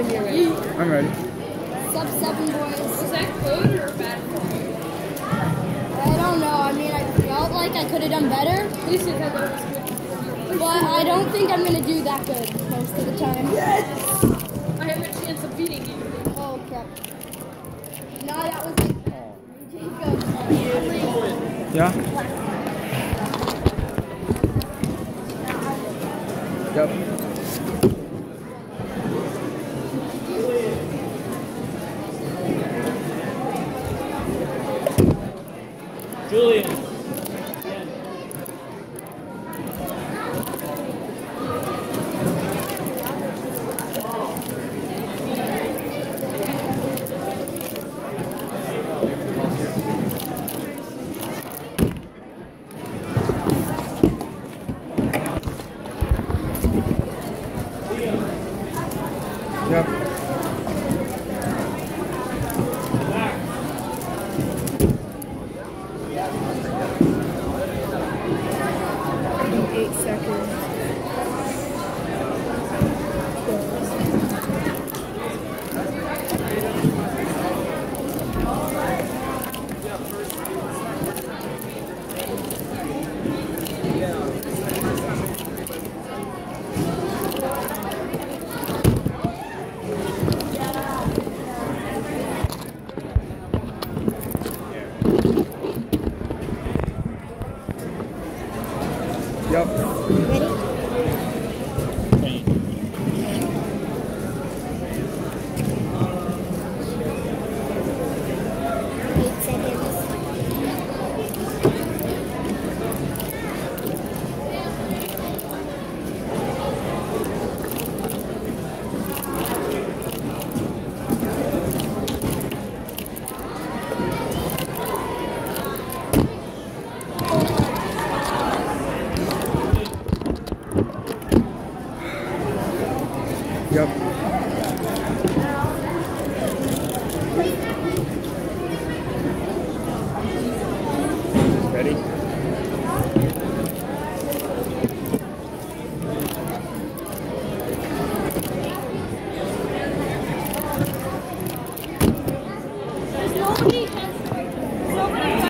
when you're ready. I'm ready. Sub 7 boys. Was that good or bad for you? I don't know. I mean, I felt like I could have done better. At least it had those good. But I don't think I'm going to do that good most of the time. Yes! I have a chance of beating you. Oh, crap. No, that was it. Yeah? Yep. Julian. Yep.